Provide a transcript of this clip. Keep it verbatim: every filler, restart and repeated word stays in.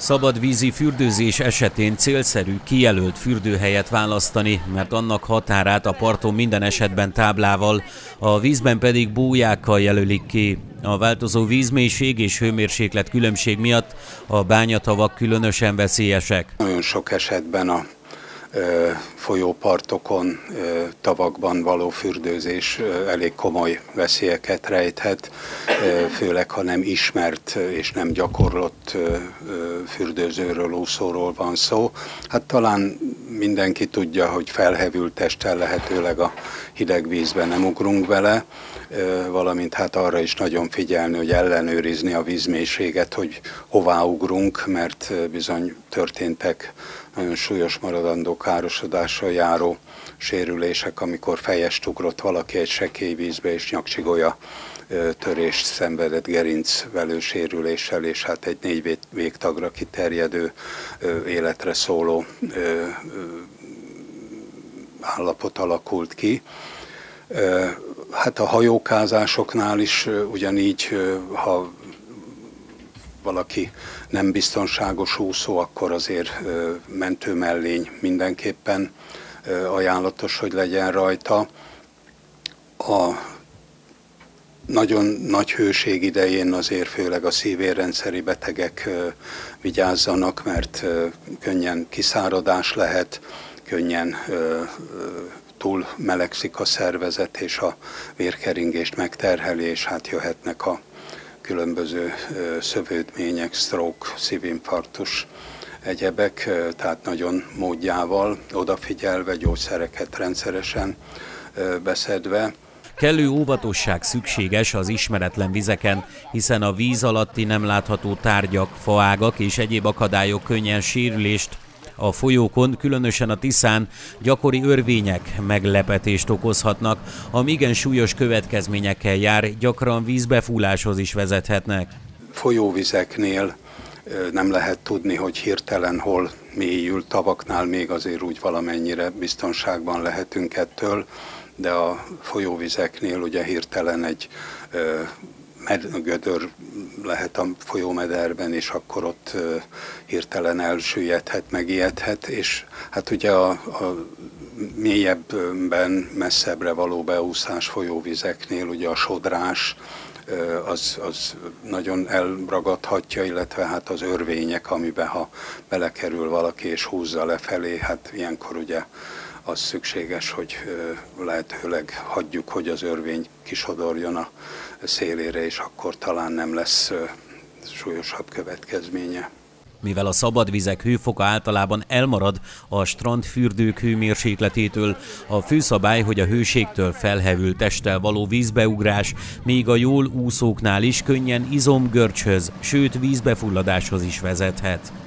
Szabadvízi fürdőzés esetén célszerű kijelölt fürdőhelyet választani, mert annak határát a parton minden esetben táblával, a vízben pedig bójákkal jelölik ki. A változó vízmélység és hőmérséklet különbség miatt a bányatavak különösen veszélyesek. Nagyon sok esetben a folyópartokon, tavakban való fürdőzés elég komoly veszélyeket rejthet, főleg ha nem ismert és nem gyakorlott fürdőzőről, úszóról van szó. Hát talán mindenki tudja, hogy felhevült testtel lehetőleg a hideg vízben nem ugrunk vele, valamint hát arra is nagyon figyelni, hogy ellenőrizni a vízmélységet, hogy hová ugrunk, mert bizony történtek nagyon súlyos maradandó károsodással járó sérülések, amikor fejest ugrott valaki egy sekély vízbe, és nyakcsigolya törést szenvedett gerincvelő sérüléssel, és hát egy négy végtagra kiterjedő életre szóló állapot alakult ki. Hát a hajókázásoknál is ugyanígy, ha valaki nem biztonságos úszó, akkor azért mentőmellény mindenképpen ajánlatos, hogy legyen rajta. A nagyon nagy hőség idején azért főleg a szívérrendszeri betegek vigyázzanak, mert könnyen kiszáradás lehet, könnyen túl melegszik a szervezet, és a vérkeringést megterheli, és hát jöhetnek a különböző szövődmények, stroke, szívinfarktus, egyebek, tehát nagyon módjával, odafigyelve, gyógyszereket rendszeresen beszedve. Kellő óvatosság szükséges az ismeretlen vizeken, hiszen a víz alatti nem látható tárgyak, faágak és egyéb akadályok könnyen sérülést, a folyókon, különösen a Tiszán gyakori örvények meglepetést okozhatnak, ami igen súlyos következményekkel jár, gyakran vízbefúláshoz is vezethetnek. Folyóvizeknél nem lehet tudni, hogy hirtelen hol mélyül, tavaknál még azért úgy valamennyire biztonságban lehetünk ettől, de a folyóvizeknél ugye hirtelen egy gödör lehet a folyómederben, és akkor ott hirtelen elsüllyedhet, megijedhet, és hát ugye a, a mélyebben, messzebbre való beúszás folyóvizeknél ugye a sodrás az, az nagyon elragadhatja, illetve hát az örvények, amiben ha belekerül valaki és húzza lefelé, hát ilyenkor ugye az szükséges, hogy lehetőleg hagyjuk, hogy az örvény kisodorjon a szélére, és akkor talán nem lesz súlyosabb következménye. Mivel a szabadvizek hőfoka általában elmarad a strandfürdők hőmérsékletétől, a főszabály, hogy a hőségtől felhevült testtel való vízbeugrás még a jól úszóknál is könnyen izomgörcshöz, sőt vízbefulladáshoz is vezethet.